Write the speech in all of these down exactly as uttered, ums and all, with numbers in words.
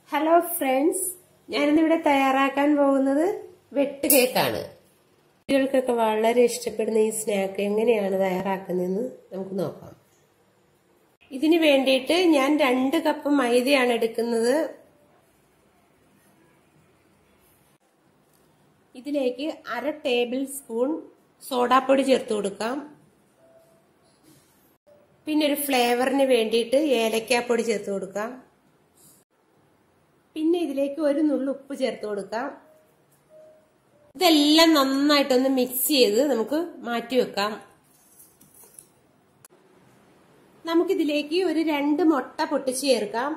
Hello friends, ഞാനിന്നിവിടെ തയ്യാറാക്കാൻ പോകുന്നത് വെട്ട് കേക്കാണ്. കുട്ടികൾക്കൊക്കെ വളരെ ഇഷ്ടപ്പെടുന്ന ഈ സ്നാക്ക് എങ്ങനെയാണ് തയ്യാറാക്കുന്നതെന്ന് നമുക്ക് നോക്കാം. ഇതിന് വേണ്ടിയിട്ട് ഞാൻ രണ്ട് കപ്പ് മൈദയാണ് എടുക്കുന്നത്. ഇതിലേക്ക് അര ടേബിൾ സ്പൂൺ സോഡാപ്പൊടി ചേർത്ത് കൊടുക്കാം. പിന്നെ ഒരു ഫ്ലേവറിന് വേണ്ടിയിട്ട് ഏലക്കാപ്പൊടി ചേർത്ത് കൊടുക്കാം. പിന്നെ ഇതിലേക്ക് ഒരു നുള്ളു ഉപ്പ് ചേർത്ത് കൊടുക്കാം. ഇതെല്ലാം നന്നായിട്ടൊന്ന് മിക്സ് ചെയ്ത് നമുക്ക് മാറ്റി വെക്കാം. നമുക്കിതിലേക്ക് ഒരു രണ്ട് മുട്ട പൊട്ടിച്ച് ചേർക്കാം.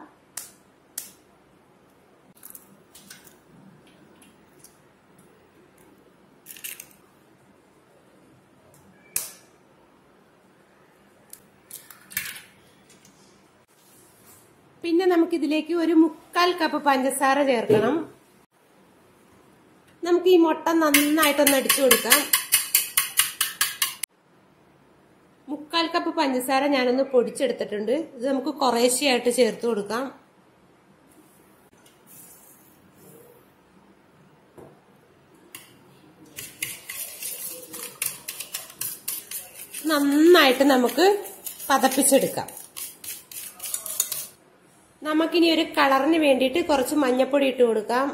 പിന്നെ നമുക്കിതിലേക്ക് ഒരു മുക്കാൽ കപ്പ് പഞ്ചസാര ചേർക്കണം. നമുക്ക് ഈ മുട്ട നന്നായിട്ടൊന്ന് അടിച്ചു കൊടുക്കാം. മുക്കാൽ കപ്പ് പഞ്ചസാര ഞാനൊന്ന് പൊടിച്ചെടുത്തിട്ടുണ്ട്. ഇത് നമുക്ക് കുറേശ്ശെയായിട്ട് ചേർത്ത് കൊടുക്കാം. നന്നായിട്ട് നമുക്ക് പതപ്പിച്ചെടുക്കാം. നമുക്കിനി ഒരു കളറിന് വേണ്ടിയിട്ട് കുറച്ച് മഞ്ഞപ്പൊടി ഇട്ട് കൊടുക്കാം.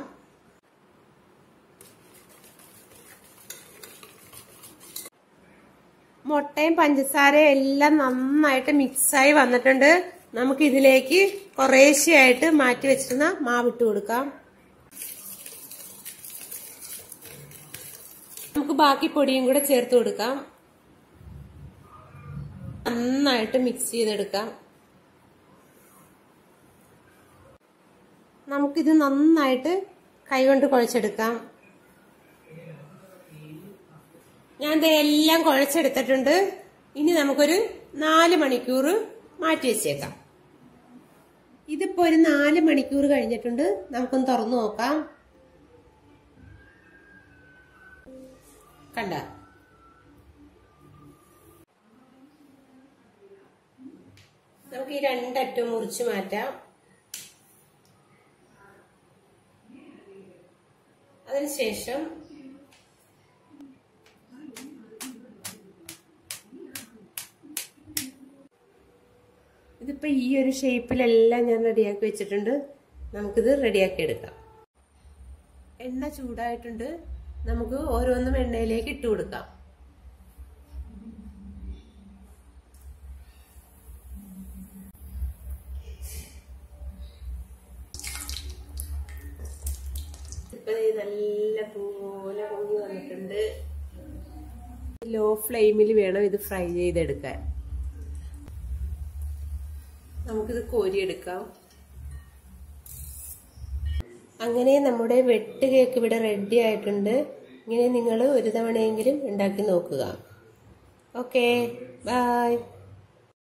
മുട്ടയും പഞ്ചസാരയും എല്ലാം നന്നായിട്ട് മിക്സായി വന്നിട്ടുണ്ട്. നമുക്ക് ഇതിലേക്ക് കുറേശ്ശെയായിട്ട് മാറ്റി വെച്ചിരുന്ന മാവ് ഇട്ട് കൊടുക്കാം. നമുക്ക് ബാക്കി പൊടിയും കൂടെ ചേർത്ത് കൊടുക്കാം. നന്നായിട്ട് മിക്സ് ചെയ്തെടുക്കാം. നമുക്കിത് നന്നായിട്ട് കൈകൊണ്ട് കുഴച്ചെടുക്കാം. ഞാൻ ഇതെല്ലാം കുഴച്ചെടുത്തിട്ടുണ്ട്. ഇനി നമുക്കൊരു നാല് മണിക്കൂർ മാറ്റി വെച്ചേക്കാം. ഇതിപ്പോ ഒരു നാല് മണിക്കൂർ കഴിഞ്ഞിട്ടുണ്ട്. നമുക്കൊന്ന് തുറന്നു നോക്കാം. കണ്ട, നമുക്ക് ഈ രണ്ടറ്റം മുറിച്ച് മാറ്റാം. അതിനുശേഷം ഇതിപ്പോ ഈ ഒരു ഷേപ്പിലെല്ലാം ഞാൻ റെഡിയാക്കി വെച്ചിട്ടുണ്ട്. നമുക്കിത് റെഡിയാക്കി എടുക്കാം. എണ്ണ ചൂടായിട്ടുണ്ട്. നമുക്ക് ഓരോന്നും എണ്ണയിലേക്ക് ഇട്ട് കൊടുക്കാം. ഇപ്പൊ നല്ല പോലെ പൊങ്ങി വന്നിട്ടുണ്ട്. ലോ ഫ്ലെയിമിൽ വേണം ഇത് ഫ്രൈ ചെയ്തെടുക്കാൻ. നമുക്കിത് കോരിയെടുക്കാം. അങ്ങനെ നമ്മുടെ വെട്ട് കേക്ക് ഇവിടെ റെഡി ആയിട്ടുണ്ട്. ഇങ്ങനെ നിങ്ങൾ ഒരു തവണയെങ്കിലും ഉണ്ടാക്കി നോക്കുക. Okay, by.